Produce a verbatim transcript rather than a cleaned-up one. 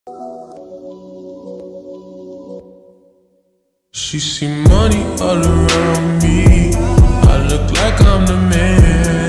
She see money all around me. I look like I'm the man.